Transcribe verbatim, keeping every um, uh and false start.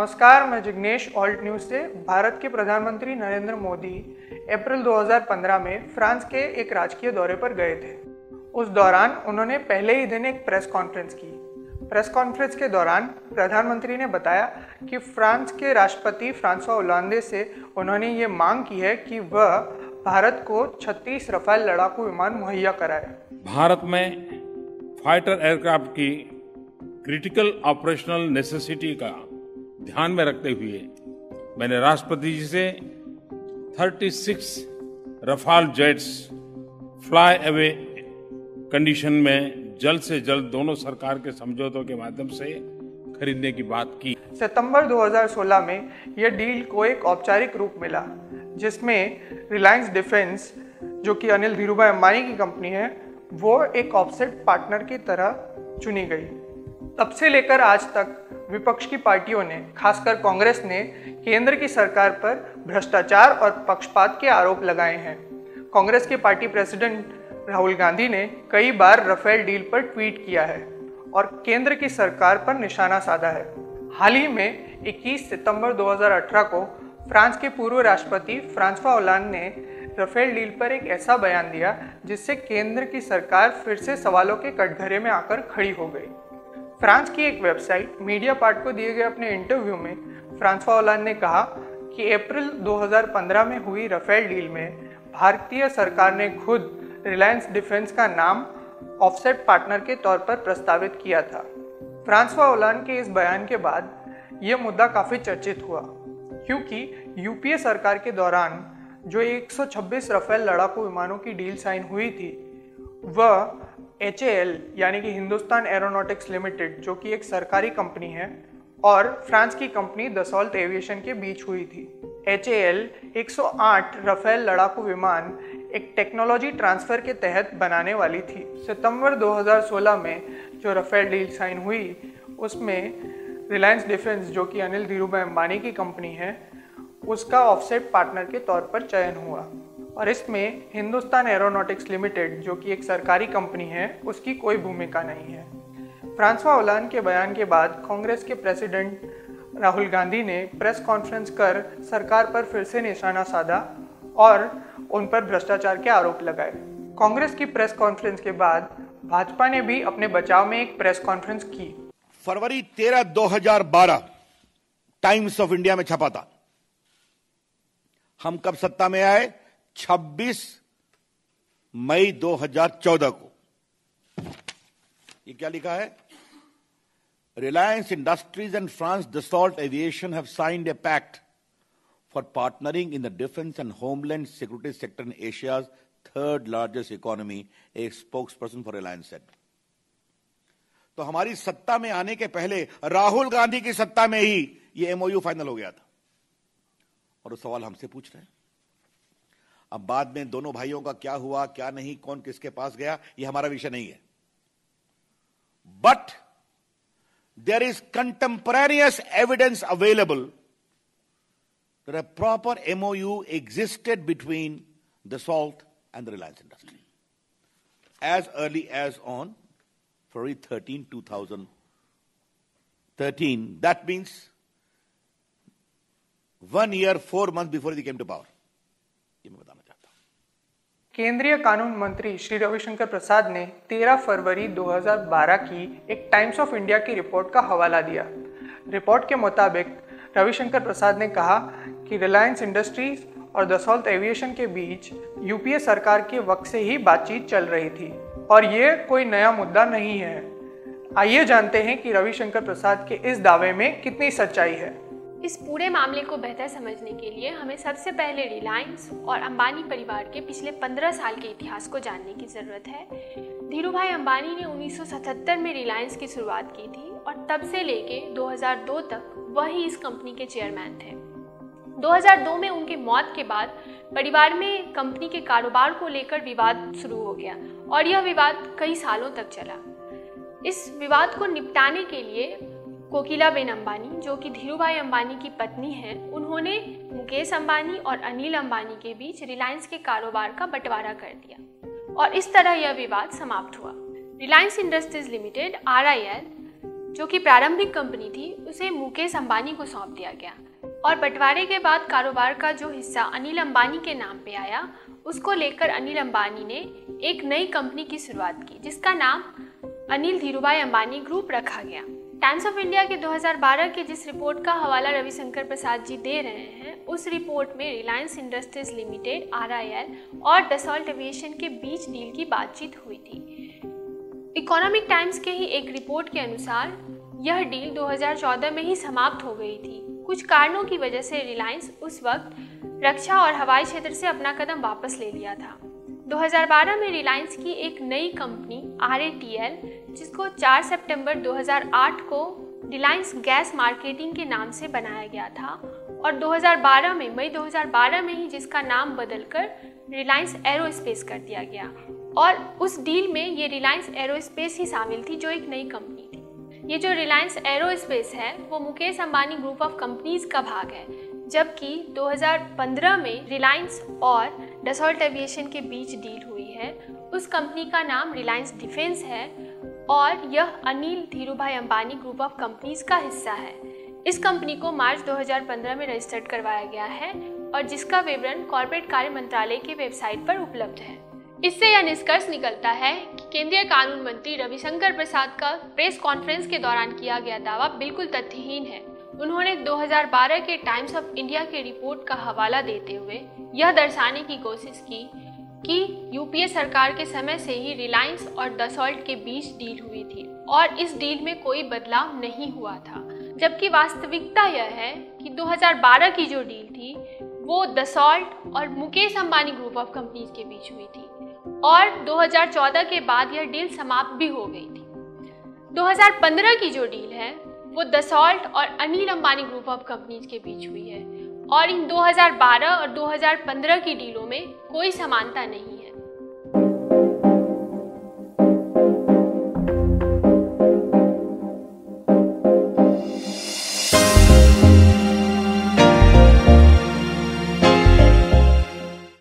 नमस्कार, मैं Jignesh alt news से। भारत के प्रधानमंत्री नरेंद्र मोदी अप्रैल दो हज़ार पंद्रह में फ्रांस के एक राजकीय दौरे पर गए थे। उस दौरान उन्होंने पहले ही दिन एक प्रेस कॉन्फ्रेंस की। प्रेस कॉन्फ्रेंस के दौरान प्रधानमंत्री ने बताया कि फ्रांस के राष्ट्रपति फ्रांसवा ओलांदे से उन्होंने ये मांग की है कि वह भारत को छत्तीस रफाल लड़ाकू विमान मुहैया कराए। भारत में फाइटर एयरक्राफ्ट की क्रिटिकल ऑपरेशनल नेसेसिटी का ध्यान में रखते हुए मैंने राष्ट्रपति जी से छत्तीस Rafale jets fly away condition में जल्द से जल्द दोनों सरकार के समझौतों के माध्यम से खरीदने की बात की। सितंबर दो हज़ार सोलह में यह डील को एक औपचारिक रूप मिला, जिसमें रिलायंस डिफेंस, जो कि अनिल धीरूभाई अंबानी की कंपनी है, वो एक ऑफसेट पार्टनर की तरह चुनी गई। तब से लेकर आज तक विपक्ष की पार्टियों ने, खासकर कांग्रेस ने, केंद्र की सरकार पर भ्रष्टाचार और पक्षपात के आरोप लगाए हैं। कांग्रेस के पार्टी प्रेसिडेंट राहुल गांधी ने कई बार राफेल डील पर ट्वीट किया है और केंद्र की सरकार पर निशाना साधा है। हाल ही में इक्कीस सितंबर दो हज़ार अठारह को फ्रांस के पूर्व राष्ट्रपति फ्रांसवा ओलांद ने राफेल डील पर एक ऐसा बयान दिया जिससे केंद्र की सरकार फिर से सवालों के कटघरे में आकर खड़ी हो गई। फ्रांस की एक वेबसाइट मीडियापार्ट को दिए गए अपने इंटरव्यू में फ्रांसवा ओलांद ने कहा कि अप्रैल दो हज़ार पंद्रह में हुई राफेल डील में भारतीय सरकार ने खुद रिलायंस डिफेंस का नाम ऑफसेट पार्टनर के तौर पर प्रस्तावित किया था। फ्रांसवा ओलांद के इस बयान के बाद यह मुद्दा काफ़ी चर्चित हुआ, क्योंकि यूपीए सरकार के दौरान जो एक सौ छब्बीस राफेल लड़ाकू विमानों की डील साइन हुई थी, वह एच ए एल यानी कि हिंदुस्तान एरोनॉटिक्स लिमिटेड, जो कि एक सरकारी कंपनी है, और फ्रांस की कंपनी दसॉल्ट एविएशन के बीच हुई थी। एच ए एल एक सौ आठ राफेल लड़ाकू विमान एक टेक्नोलॉजी ट्रांसफ़र के तहत बनाने वाली थी। सितंबर दो हज़ार सोलह में जो राफेल डील साइन हुई, उसमें रिलायंस डिफेंस, जो कि अनिल धीरूभाई अंबानी की कंपनी है, उसका ऑफसेट पार्टनर के तौर पर चयन हुआ और इसमें हिंदुस्तान एरोनॉटिक्स लिमिटेड, जो कि एक सरकारी कंपनी है, उसकी कोई भूमिका नहीं है। फ्रांसवा ओलांद के बयान के बाद कांग्रेस के प्रेसिडेंट राहुल गांधी ने प्रेस कॉन्फ्रेंस कर सरकार पर फिर से निशाना साधा और उन पर भ्रष्टाचार के आरोप लगाए। कांग्रेस की प्रेस कॉन्फ्रेंस के बाद भाजपा ने भी अपने बचाव में एक प्रेस कॉन्फ्रेंस की। फरवरी तेरह दो हज़ार बारह टाइम्स ऑफ इंडिया में छपा था। हम कब सत्ता में आए? छब्बीस मई दो हज़ार चौदह को। ये क्या लिखा है? Reliance Industries and France Dassault Aviation have signed a pact for partnering in the defense and homeland security sector in Asia's third largest economy, a spokesperson for Reliance said. तो हमारी सत्ता में आने के पहले राहुल गांधी की सत्ता में ही ये एमओयू फाइनल हो गया था और वो सवाल हमसे पूछ रहे हैं। अब बाद में दोनों भाइयों का क्या हुआ, क्या नहीं, कौन किसके पास गया, ये हमारा विषय नहीं है। But there is contemporaneous evidence available that a proper M O U existed between Dassault and the Reliance industry as early as on February thirteenth, two thousand thirteen. That means one year, four months before they came to power. ये मैं बताना चाहता हूं। केंद्रीय कानून मंत्री श्री रविशंकर प्रसाद ने तेरह फरवरी दो हज़ार बारह की एक टाइम्स ऑफ इंडिया की रिपोर्ट का हवाला दिया। रिपोर्ट के मुताबिक रविशंकर प्रसाद ने कहा कि रिलायंस इंडस्ट्रीज और दसॉल्ट एविएशन के बीच यूपीए सरकार के वक्त से ही बातचीत चल रही थी और ये कोई नया मुद्दा नहीं है। आइए जानते हैं कि रविशंकर प्रसाद के इस दावे में कितनी सच्चाई है। इस पूरे मामले को बेहतर समझने के लिए हमें सबसे पहले रिलायंस और अंबानी परिवार के पिछले पंद्रह साल के इतिहास को जानने की जरूरत है। धीरूभाई अंबानी ने उन्नीस सौ सतहत्तर में रिलायंस की शुरुआत की थी और तब से लेके दो हज़ार दो तक वही इस कंपनी के चेयरमैन थे। दो हज़ार दो में उनकी मौत के बाद परिवार में कंपनी के कारोबार को लेकर विवाद शुरू हो गया और यह विवाद कई सालों तक चला। इस विवाद को निपटाने के लिए कोकिलाबेन अंबानी, जो कि धीरूभाई अंबानी की पत्नी हैं, उन्होंने मुकेश अंबानी और अनिल अंबानी के बीच रिलायंस के कारोबार का बंटवारा कर दिया और इस तरह यह विवाद समाप्त हुआ। Reliance Industries Limited R I L जो कि प्रारंभिक कंपनी थी, उसे मुकेश अंबानी को सौंप दिया गया और बंटवारे के बाद कारोबार का जो हिस्सा अनिल अंबानी के नाम पे आया, उसको लेकर अनिल अंबानी ने एक नई कंपनी की शुरुआत की जिसका नाम अनिल धीरूभाई अंबानी ग्रुप रखा गया। टाइम्स ऑफ इंडिया के दो हज़ार बारह के जिस रिपोर्ट का हवाला रविशंकर प्रसाद जी दे रहे हैं, उस रिपोर्ट में Reliance Industries Limited R I L और डसॉल्ट एविएशन के बीच डील की बातचीत हुई थी। इकोनॉमिक टाइम्स के ही एक रिपोर्ट के अनुसार यह डील दो हज़ार चौदह में ही समाप्त हो गई थी। कुछ कारणों की वजह से रिलायंस उस वक्त रक्षा और हवाई क्षेत्र से अपना कदम वापस ले लिया था। दो हज़ार बारह में रिलायंस की एक नई company R A T L, जिसको चार सितंबर दो हज़ार आठ को रिलायंस गैस मार्केटिंग के नाम से बनाया गया था और दो हज़ार बारह में मई दो हज़ार बारह में ही जिसका नाम बदलकर रिलायंस एरोस्पेस कर दिया गया और उस डील में ये रिलायंस एरोस्पेस ही शामिल थी, जो एक नई कंपनी थी। ये जो रिलायंस एरोस्पेस है वो Mukesh Ambani group of companies का भाग है, जबकि दो हज़ार पंद्रह में रिलायंस और डसॉल्ट एविएशन के बीच डील हुई है। उस कंपनी का नाम रिलायंस डिफेंस है और यह Anil Dhirubhai Ambani group of companies का हिस्सा है। इस कंपनी को मार्च दो हज़ार पंद्रह में रजिस्टर्ड करवाया गया है और जिसका विवरण कॉर्पोरेट कार्य मंत्रालय की वेबसाइट पर उपलब्ध है। इससे यह निष्कर्ष निकलता है कि केंद्रीय कानून मंत्री रविशंकर प्रसाद का प्रेस कॉन्फ्रेंस के दौरान किया गया दावा बिल्कुल तथ्यहीन है। उन्होंने दो हज़ार बारह के टाइम्स ऑफ इंडिया के रिपोर्ट का हवाला देते हुए यह दर्शाने की कोशिश की कि यूपीए सरकार के समय से ही रिलायंस और डसॉल्ट के बीच डील हुई थी और इस डील में कोई बदलाव नहीं हुआ था, जबकि वास्तविकता यह है कि दो हज़ार बारह की जो डील थी वो डसॉल्ट और Mukesh Ambani group of companies के बीच हुई थी और दो हज़ार चौदह के बाद यह डील समाप्त भी हो गई थी। दो हज़ार पंद्रह की जो डील है वो डसॉल्ट और Anil Ambani group of companies के बीच हुई है और इन दो हज़ार बारह और दो हज़ार पंद्रह की डीलों में कोई समानता नहीं है।